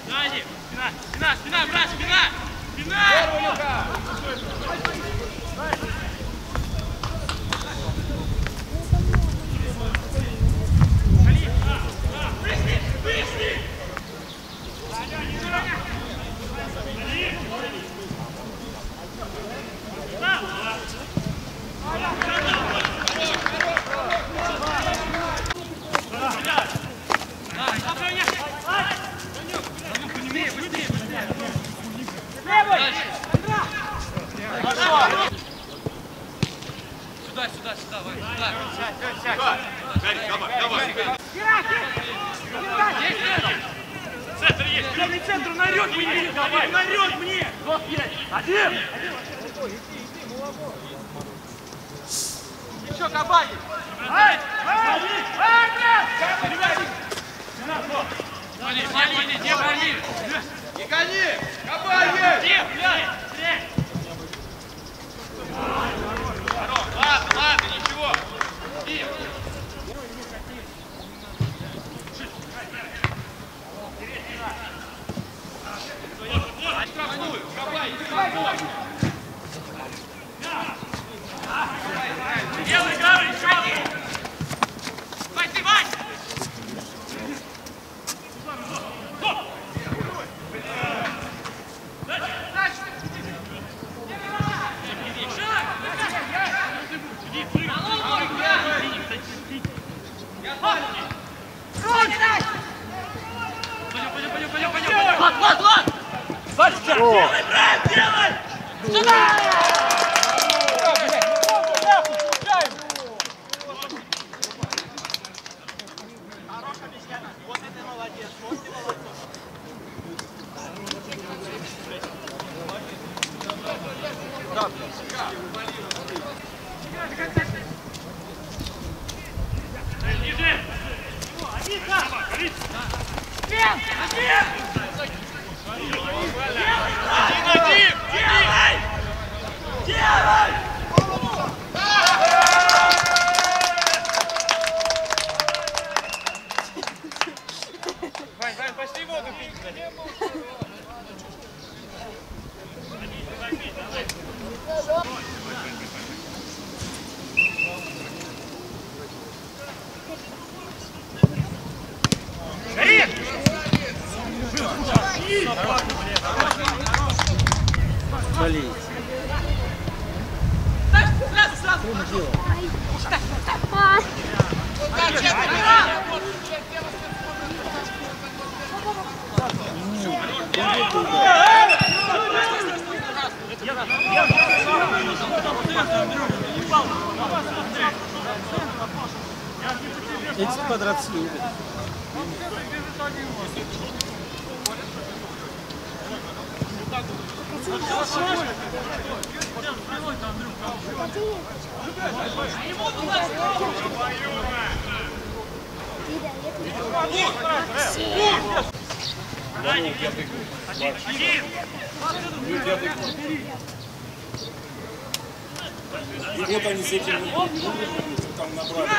Сзади! Спина, спина, брат, спина! Спина! Вышли! Сюда, Вань, сюда. Сядь. Давай. Центр есть. Главный центр нарет мне. Давай, нарет мне. Один. Еще Кабаги. Вали. Не гони. Кабаги. Ладно, ничего. Делай, Гаврик, еще! Вань, ты, Вань! Пойдем! Делай, брат, делай! Сюда! Вот это молодец, вот ты молодец. Ниже! Делай! Вань, пошли воду пить. Горит! Болеет. Сразу! Эти квадратцы любят. И вот они с этим там набрали.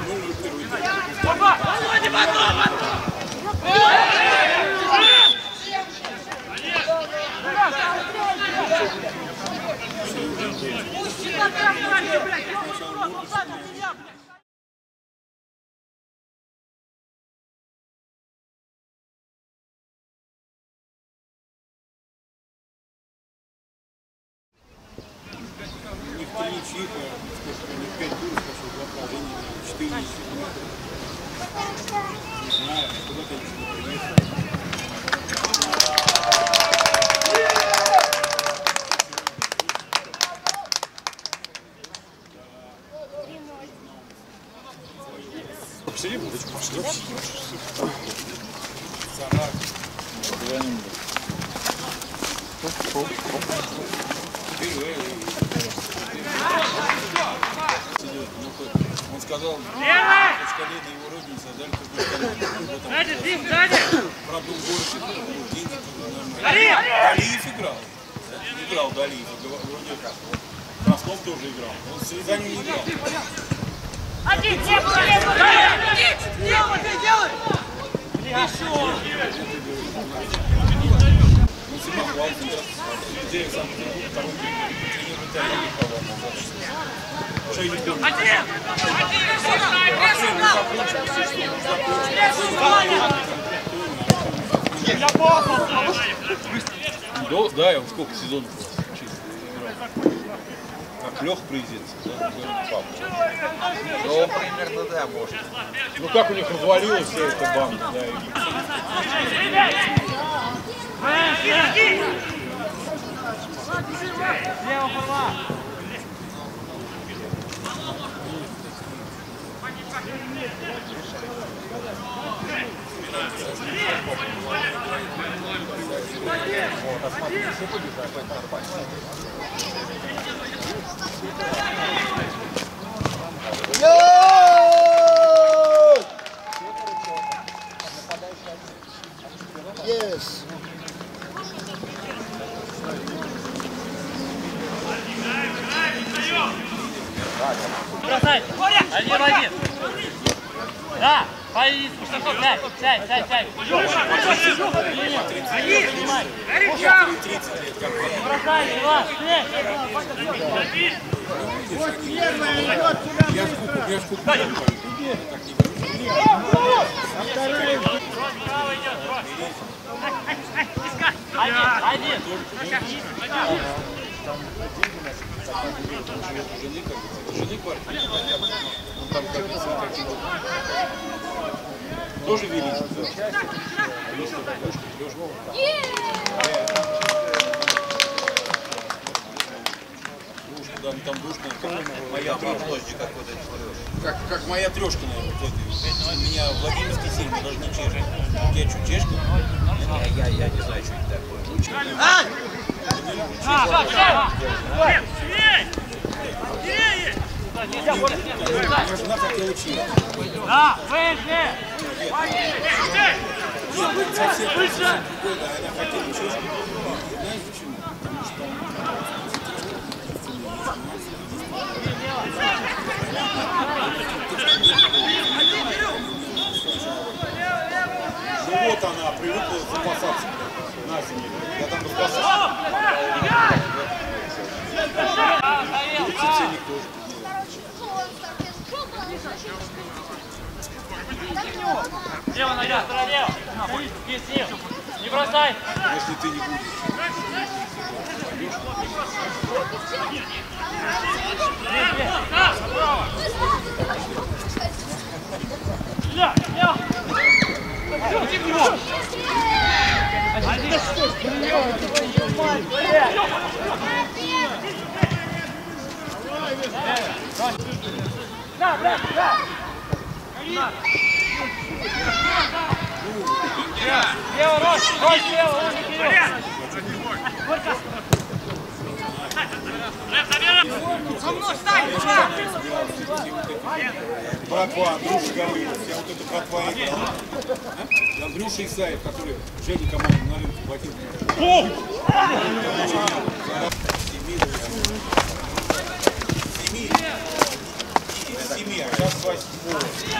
У них 3 чиха, у них 5 туров пошел, 2 поражения, 4 не знаю, куда-то они сюда приехали. Посиди, будочку пошли. Зарак. Он сказал, в шкале на его родине создали какой-то продукт города, деньги, Далиев играл. Играл Далиев, вроде Краснов тоже играл. Он с Рязанью не играл. Один, делай! Еще! Ну, Зимохвал сейчас. Где Санкт-Петербург, второй тренер Италии, по-моему, что я не помню. Да, я вот сколько сезонов чисто играл. Как Леха президент, да, папа. Ну, примерно, да, может. Ну как у них развалилась вся эта банда, да, Лево, права! Yes. Бросай! Один в один! Да! Сядь! Сядь! Бросай, Иван! Я скуку. Один! Жены квартиры. Он там как тоже величие. Там душка, моя трешка. Как моя трешка, наверное. У меня Владимирский сильный, даже не чешка. У тебя что, чешка? Я не знаю, что это такое. Жена хотела учить. Да, выше! Совсем другой, да, она хотела чешку. Знаешь почему? Потому что ну вот она привыкла запасаться на зиму. Я там запасался. Ценник тоже. Лево нога, лево! Не бросай! Если ты не будешь. Лево, Рось, лево, он вперед! Братва, Андрюша Гаврилов. Я вот эту братва играл. Андрюша Исаев, который Жене команду на рынке платил. Семи, а сейчас 8.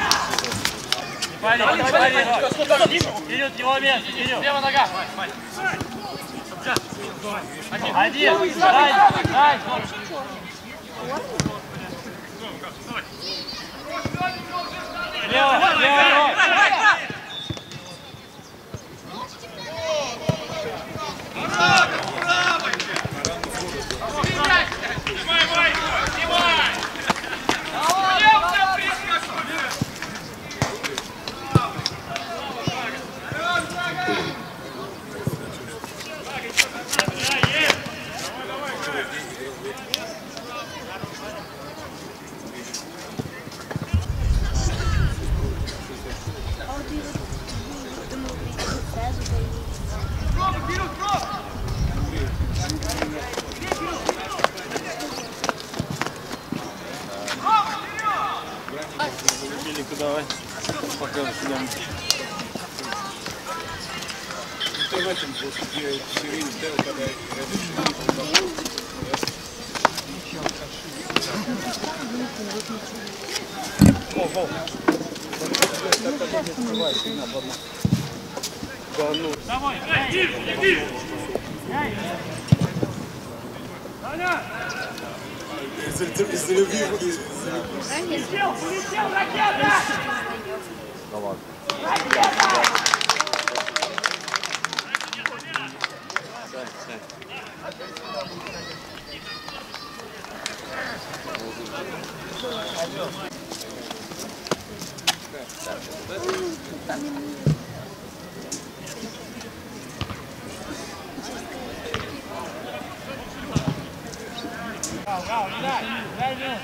Вперед его место, вперед! Лево нога! Один! Дай! Лево! Давай, показывай сюда. Ты в этом вот, где все время ставил, когда Давай, иди! Из-за любви. Улетел, ракета! Да ладно. Браво, не дай, дай ему.